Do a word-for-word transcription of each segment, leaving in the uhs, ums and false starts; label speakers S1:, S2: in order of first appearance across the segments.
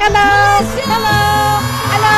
S1: Hello. Hello. Hello.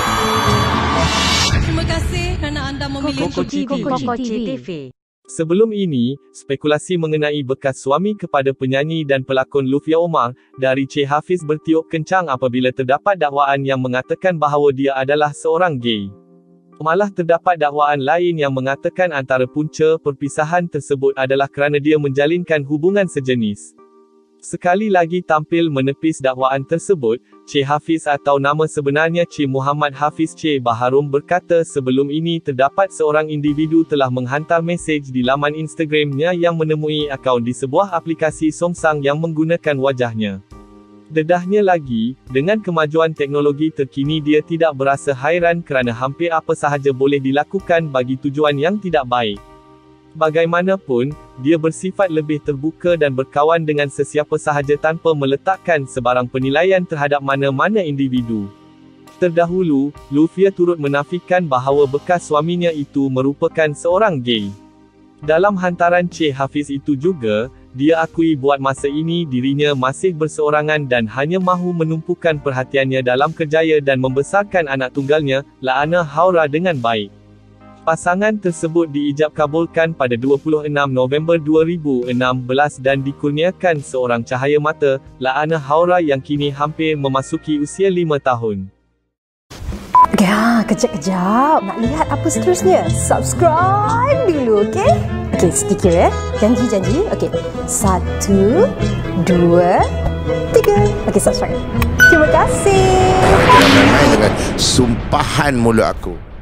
S2: Terima kasih kerana anda memilih
S1: Kokoci T V.
S3: Sebelum ini, spekulasi mengenai bekas suami kepada penyanyi dan pelakon Lufia Omar, dari Cik Hafiz bertiup kencang apabila terdapat dakwaan yang mengatakan bahawa dia adalah seorang gay. Malah terdapat dakwaan lain yang mengatakan antara punca perpisahan tersebut adalah kerana dia menjalinkan hubungan sejenis. Sekali lagi tampil menepis dakwaan tersebut, Cik Hafiz atau nama sebenarnya Cik Muhammad Hafiz Cik Baharum berkata sebelum ini terdapat seorang individu telah menghantar mesej di laman Instagramnya yang menemui akaun di sebuah aplikasi songsang yang menggunakan wajahnya. Dedahnya lagi, dengan kemajuan teknologi terkini dia tidak berasa hairan kerana hampir apa sahaja boleh dilakukan bagi tujuan yang tidak baik. Bagaimanapun, dia bersifat lebih terbuka dan berkawan dengan sesiapa sahaja tanpa meletakkan sebarang penilaian terhadap mana-mana individu. Terdahulu, Lufia turut menafikan bahawa bekas suaminya itu merupakan seorang gay. Dalam hantaran Cik Hafiz itu juga, dia akui buat masa ini dirinya masih berseorangan dan hanya mahu menumpukan perhatiannya dalam kerjaya dan membesarkan anak tunggalnya, Laana Haura dengan baik. Pasangan tersebut diijab kabulkan pada dua puluh enam November dua ribu enam belas dan dikurniakan seorang cahaya mata, Laana Haura yang kini hampir memasuki usia lima tahun.
S1: Ya, kejap-kejap. Nak lihat apa seterusnya? Subscribe dulu, okey? Okey, sedikit ya. Janji-janji. Okey. Satu, dua, tiga. Okey, subscribe. Terima kasih.
S4: Jangan main dengan sumpahan mulut aku.